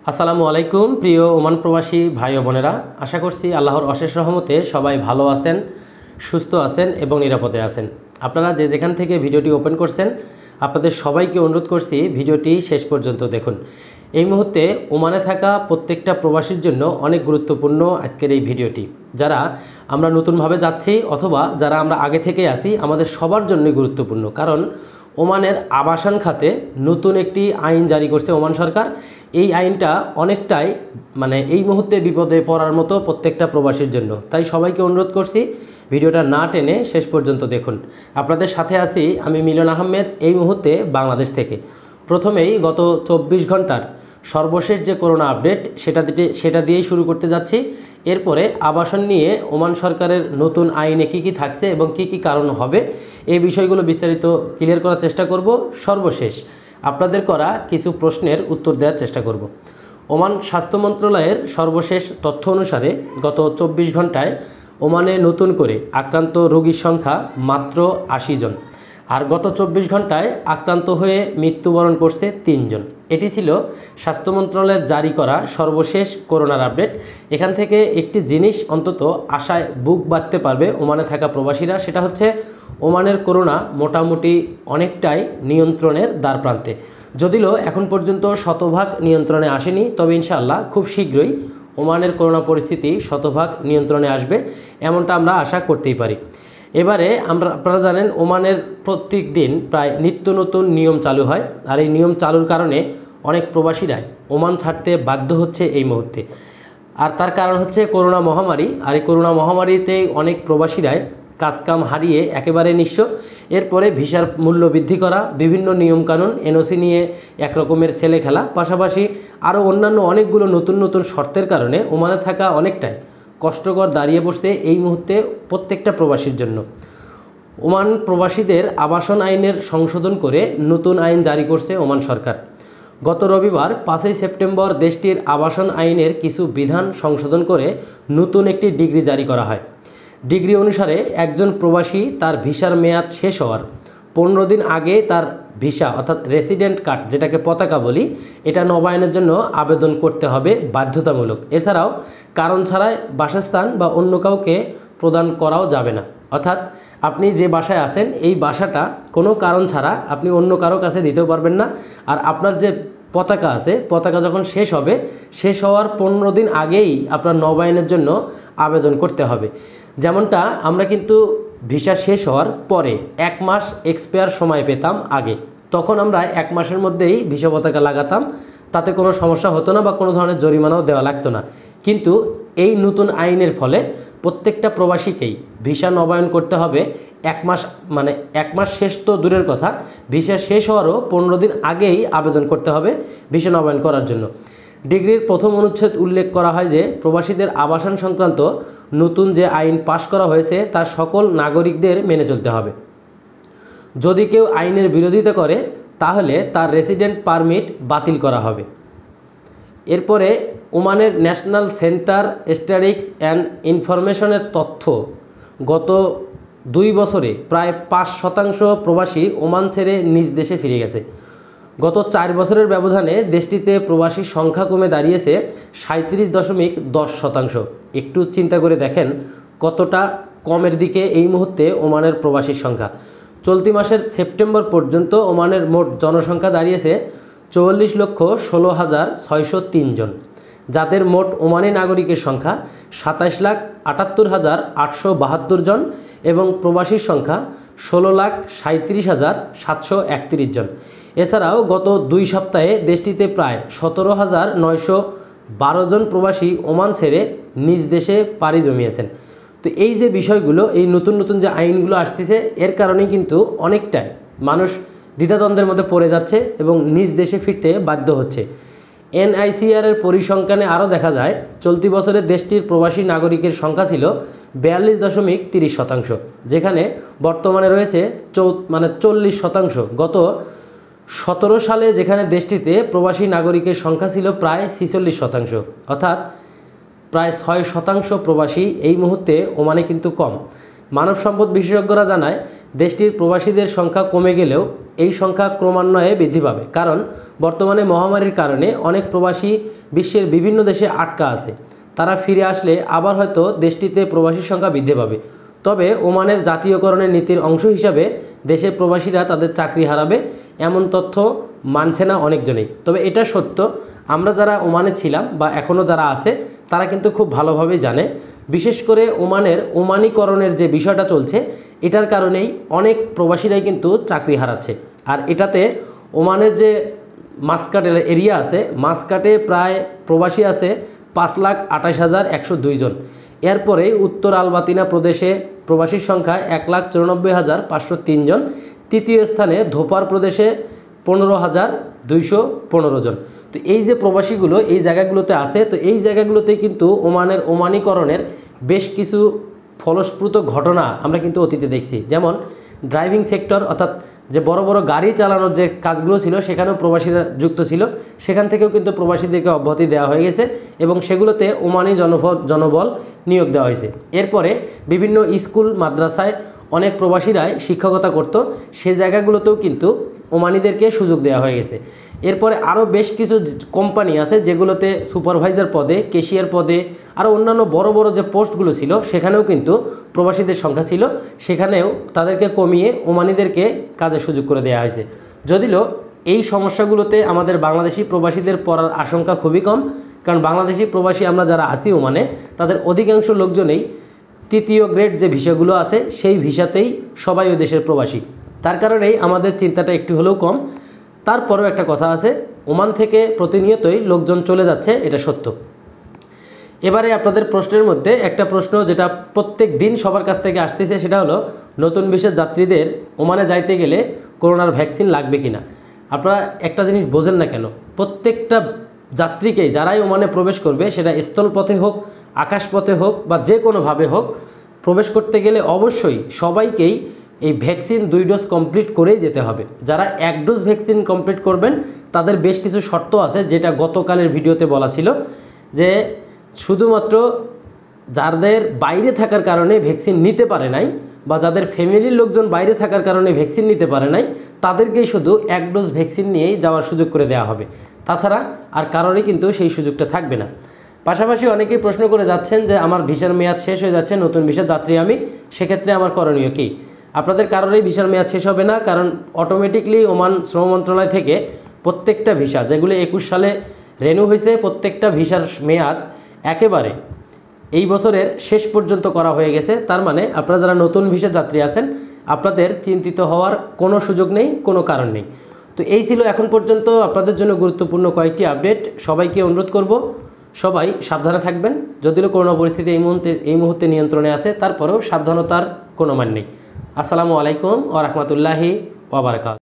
আসসালামু আলাইকুম প্রিয় ওমান প্রবাসী ভাই ও বোনেরা, আশা করছি আল্লাহর অশেষ রহমতে সবাই ভালো আছেন, সুস্থ আছেন এবং নিরাপদে আছেন। আপনারা যে যেখান থেকে ভিডিওটি ওপেন করছেন, আপনাদের সবাইকে অনুরোধ করছি ভিডিওটি শেষ পর্যন্ত দেখুন। এই মুহূর্তে ওমানে থাকা প্রত্যেকটা প্রবাসীর জন্য অনেক গুরুত্বপূর্ণ আজকের এই ভিডিওটি। যারা আমরা নতুনভাবে যাচ্ছি অথবা যারা আমরা আগে থেকেই আছি, আমাদের সবার জন্যই গুরুত্বপূর্ণ। কারণ ওমানের আবাসন খাতে নতুন একটি আইন জারি করছে ওমান সরকার। এই আইনটা অনেকটাই এই মুহূর্তে বিপদে পড়ার মতো প্রত্যেকটা প্রবাসীর জন্য। তাই সবাইকে অনুরোধ করছি ভিডিওটা না টেনে শেষ পর্যন্ত দেখুন। আপনাদের সাথে আছি আমি মিলন আহমেদ, এই মুহূর্তে বাংলাদেশ থেকে। প্রথমেই গত 24 ঘন্টার সর্বশেষ যে করোনা আপডেট সেটা দিয়েই শুরু করতে যাচ্ছি। এরপরে আবাসন নিয়ে ওমান সরকারের নতুন আইনে কি থাকছে এবং কি কারণ হবে, এই বিষয়গুলো বিস্তারিত ক্লিয়ার করার চেষ্টা করব। সর্বশেষ আপনাদের করা কিছু প্রশ্নের উত্তর দেওয়ার চেষ্টা করব। ওমান স্বাস্থ্য মন্ত্রণালয়ের সর্বশেষ তথ্য অনুসারে গত 24 ঘন্টায় ওমানে নতুন করে আক্রান্ত রোগীর সংখ্যা মাত্র 80 জন, আর গত 24 ঘন্টায় আক্রান্ত হয়ে মৃত্যুবরণ করছে 3 জন। এটি ছিল স্বাস্থ্য মন্ত্রণালয়ের জারি করা সর্বশেষ করোনার আপডেট। এখান থেকে একটি জিনিস অন্তত আশায় বুক বাঁধতে পারবে ওমানে থাকা প্রবাসীরা, সেটা হচ্ছে ওমানের করোনা মোটামুটি অনেকটাই নিয়ন্ত্রণের দ্বারপ্রান্তে। যদিও এখন পর্যন্ত শতভাগ নিয়ন্ত্রণে আসেনি, তবে ইনশাআল্লাহ খুব শীঘ্রই ওমানের করোনা পরিস্থিতি শতভাগ নিয়ন্ত্রণে আসবে, এমনটা আমরা আশা করতেই পারি। এবারে আপনারা জানেন ওমানের প্রত্যেক দিন প্রায় নিত্য নতুন নিয়ম চালু হয়, আর এই নিয়ম চালুর কারণে অনেক প্রবাসীরাই ওমান ছাড়তে বাধ্য হচ্ছে এই মুহূর্তে। আর তার কারণ হচ্ছে করোনা মহামারী। আর এই করোনা মহামারীতে অনেক প্রবাসীরাই কাজকাম হারিয়ে একেবারে নিঃস্ব। এরপরে ভিসার মূল্য বৃদ্ধি করা, বিভিন্ন নিয়মকানুন, এনওসি নিয়ে একরকমের ছেলে খেলা, পাশাপাশি আরও অন্যান্য অনেকগুলো নতুন নতুন শর্তের কারণে ওমানে থাকা অনেকটাই কষ্টকর দাঁড়িয়ে পড়ছে এই মুহূর্তে প্রত্যেকটা প্রবাসীর জন্য। ওমান প্রবাসীদের আবাসন আইনের সংশোধন করে নতুন আইন জারি করছে ওমান সরকার। গত রবিবার 5 সেপ্টেম্বর দেশটির আবাসন আইনের কিছু বিধান সংশোধন করে নতুন একটি ডিগ্রি জারি করা হয়। ডিগ্রি অনুসারে একজন প্রবাসী তার ভিসার মেয়াদ শেষ হওয়ার 15 দিন আগে তার ভিসা অর্থাৎ রেসিডেন্ট কার্ড, যেটাকে পতাকা বলি, এটা নবায়নের জন্য আবেদন করতে হবে বাধ্যতামূলক। এছাড়াও কারণ ছাড়াই বাসস্থান বা অন্য কাউকে প্রদান করাও যাবে না। অর্থাৎ আপনি যে বাসায় আছেন এই বাসাটা কোনো কারণ ছাড়া আপনি অন্য কারো কাছে দিতেও পারবেন না। আর আপনার যে পতাকা আছে, পতাকা যখন শেষ হবে, শেষ হওয়ার 15 দিন আগেই আপনার নবায়নের জন্য আবেদন করতে হবে। যেমনটা আমরা কিন্তু ভিসা শেষ হওয়ার পরে 1 মাস এক্সপায়ার সময় পেতাম আগে, তখন আমরা 1 মাসের মধ্যেই ভিসা পতাকা লাগাতাম, তাতে কোনো সমস্যা হতো না বা কোনো ধরনের জরিমানাও দেওয়া লাগতো না। কিন্তু এই নতুন আইনের ফলে প্রত্যেকটা প্রবাসীকেই ভিসা নবায়ন করতে হবে 1 মাস, 1 মাস শেষ তো দূরের কথা, ভিসা শেষ হওয়ারও 15 দিন আগেই আবেদন করতে হবে ভিসা নবায়ন করার জন্য। ডিগ্রির প্রথম অনুচ্ছেদ উল্লেখ করা হয় যে প্রবাসীদের আবাসন সংক্রান্ত নতুন যে আইন পাশ করা হয়েছে তা সকল নাগরিকদের মেনে চলতে হবে। যদি কেউ আইনের বিরোধিতা করে তাহলে তার রেসিডেন্ট পারমিট বাতিল করা হবে। এরপরে ওমানের ন্যাশনাল সেন্টার স্ট্যাটিস্টিক্স অ্যান্ড ইনফরমেশনের তথ্য, গত 2 বছরে প্রায় 5% প্রবাসী ওমান ছেড়ে নিজ দেশে ফিরে গেছে। গত 4 বছরের ব্যবধানে দেশটিতে প্রবাসীর সংখ্যা কমে দাঁড়িয়েছে 37.10%। একটু চিন্তা করে দেখেন কতটা কমের দিকে এই মুহূর্তে ওমানের প্রবাসীর সংখ্যা। চলতি মাসের সেপ্টেম্বর পর্যন্ত ওমানের মোট জনসংখ্যা দাঁড়িয়েছে 44,16,603 জন, যাদের মোট ওমানি নাগরিকের সংখ্যা 27,78,872 জন এবং প্রবাসীর সংখ্যা 16,37,731 জন। এছাড়াও গত 2 সপ্তাহে দেশটিতে প্রায় 17,912 জন প্রবাসী ওমান ছেড়ে নিজ দেশে পাড়ি জমিয়েছেন। তো এই যে বিষয়গুলো, এই নতুন নতুন যে আইনগুলো আসতেছে, এর কারণেই কিন্তু অনেকটাই মানুষ দ্বিধাদ্বন্দ্বের মধ্যে পড়ে যাচ্ছে এবং নিজ দেশে ফিরতে বাধ্য হচ্ছে। এনআইসিআর এর পরিসংখ্যানে আরও দেখা যায় চলতি বছরে দেশটির প্রবাসী নাগরিকের সংখ্যা ছিল 42.30%, যেখানে বর্তমানে রয়েছে 40%। গত 17 সালে যেখানে দেশটিতে প্রবাসী নাগরিকের সংখ্যা ছিল প্রায় 46%, অর্থাৎ প্রায় 6% প্রবাসী এই মুহূর্তে ওমানে কিন্তু কম। মানব সম্পদ বিশেষজ্ঞরা জানায় দেশটির প্রবাসীদের সংখ্যা কমে গেলেও এই সংখ্যা ক্রমান্বয়ে বৃদ্ধি পাবে, কারণ বর্তমানে মহামারীর কারণে অনেক প্রবাসী বিশ্বের বিভিন্ন দেশে আটকা আছে। তারা ফিরে আসলে আবার হয়তো দেশটিতে প্রবাসীর সংখ্যা বৃদ্ধি পাবে। তবে ওমানের জাতীয়করণের নীতির অংশ হিসাবে দেশের প্রবাসীরা তাদের চাকরি হারাবে এমন তথ্য মানছে না অনেকজনেই। তবে এটা সত্য, আমরা যারা ওমানে ছিলাম বা এখনও যারা আছে তারা কিন্তু খুব ভালোভাবেই জানে। বিশেষ করে ওমানের ওমানিকরণের যে বিষয়টা চলছে, এটার কারণেই অনেক প্রবাসীরাই কিন্তু চাকরি হারাচ্ছে। আর এটাতে ওমানের যে মাসকাট এরিয়া আছে, মাসকাটে প্রায় প্রবাসী আছে 5,28,102 জন। এরপরে উত্তর আলবাতিনা প্রদেশে প্রবাসীর সংখ্যা 1,94,503 জন। তৃতীয় স্থানে ধোপার প্রদেশে 15,215 জন। তো এই যে প্রবাসীগুলো এই জায়গাগুলোতে আছে, তো এই জায়গাগুলোতে কিন্তু ওমানের ওমানিকরণের বেশ কিছু ফলস্প্রুত ঘটনা আমরা কিন্তু অতীতে দেখছি। যেমন ড্রাইভিং সেক্টর, অর্থাৎ যে বড় বড় গাড়ি চালানোর যে কাজগুলো ছিল সেখানেও প্রবাসীরা যুক্ত ছিল, সেখান থেকেও কিন্তু প্রবাসীদেরকে অব্যাহতি দেওয়া হয়ে গেছে এবং সেগুলোতে ওমানি জনবল নিয়োগ দেওয়া হয়েছে। এরপরে বিভিন্ন স্কুল মাদ্রাসায় অনেক প্রবাসীরাই শিক্ষকতা করত, সে জায়গাগুলোতেও কিন্তু ওমানিদেরকে সুযোগ দেওয়া হয়ে গেছে। এরপরে আরও বেশ কিছু কোম্পানি আছে যেগুলোতে সুপারভাইজার পদে, ক্যাশিয়ার পদে, আরও অন্যান্য বড় বড় যে পোস্টগুলো ছিল সেখানেও কিন্তু প্রবাসীদের সংখ্যা ছিল, সেখানেও তাদেরকে কমিয়ে ওমানিদেরকে কাজের সুযোগ করে দেওয়া হয়েছে। যদিও এই সমস্যাগুলোতে আমাদের বাংলাদেশি প্রবাসীদের পড়ার আশঙ্কা খুবই কম, কারণ বাংলাদেশি প্রবাসী আমরা যারা আছি ওমানে তাদের অধিকাংশ লোকজনেই তৃতীয় গ্রেড যে ভিসাগুলো আছে সেই ভিসাতেই সবাই ওই দেশের প্রবাসী। তার কারণেই আমাদের চিন্তাটা একটু হলেও কম। তারপরেও একটা কথা আছে, ওমান থেকে প্রতিনিয়তই লোকজন চলে যাচ্ছে, এটা সত্য। এবারে আপনাদের প্রশ্নের মধ্যে একটা প্রশ্ন যেটা প্রত্যেক দিন সবার কাছ থেকে আসতেছে, সেটা হলো নতুন ভিসা যাত্রীদের ওমানে যাইতে গেলে করোনার ভ্যাকসিন লাগবে কিনা। আপনারা একটা জিনিস বোঝেন না কেন, প্রত্যেকটা যাত্রীকেই যারাই ওমানে প্রবেশ করবে, সেটা স্থলপথে হোক, আকাশপথে হোক বা যে কোনোভাবে হোক, প্রবেশ করতে গেলে অবশ্যই সবাইকেই এই ভ্যাকসিন 2 ডোজ কমপ্লিট করেই যেতে হবে। যারা 1 ডোজ ভ্যাকসিন কমপ্লিট করবেন তাদের বেশ কিছু শর্ত আছে, যেটা গতকালের ভিডিওতে বলা ছিল, যে শুধুমাত্র যাদের বাইরে থাকার কারণে ভ্যাকসিন নিতে পারে নাই বা যাদের ফ্যামিলির লোকজন বাইরে থাকার কারণে ভ্যাকসিন নিতে পারে নাই, তাদেরকেই শুধু 1 ডোজ ভ্যাকসিন নিয়েই যাওয়ার সুযোগ করে দেওয়া হবে। তাছাড়া আর কারোরই কিন্তু সেই সুযোগটা থাকবে না। পাশাপাশি অনেকেই প্রশ্ন করে যাচ্ছেন যে আমার ভিসার মেয়াদ শেষ হয়ে যাচ্ছে, নতুন ভিসার যাত্রী আমি, সেক্ষেত্রে আমার করণীয় কী। আপনাদের কারোরই ভিসার মেয়াদ শেষ হবে না, কারণ অটোমেটিকলি ওমান শ্রম মন্ত্রণালয় থেকে প্রত্যেকটা ভিসা যেগুলো 21 সালে রেনু হয়েছে, প্রত্যেকটা ভিসার মেয়াদ একেবারে এই বছরের শেষ পর্যন্ত করা হয়ে গেছে। তার মানে আপনারা যারা নতুন ভিসা যাত্রী আছেন, আপনাদের চিন্তিত হওয়ার কোনো সুযোগ নেই, কোনো কারণ নেই। তো এই ছিল এখন পর্যন্ত আপনাদের জন্য গুরুত্বপূর্ণ কয়েকটি আপডেট। সবাইকে অনুরোধ করব সবাই সাবধানে থাকবেন। যদিও করোনা পরিস্থিতি এই মুহূর্তে নিয়ন্ত্রণে আছে, তারপরেও সাবধানতার কোনো মান নেই। আসসালামু আলাইকুম ওয়া রাহমাতুল্লাহি ওয়া বারাকাতুহু।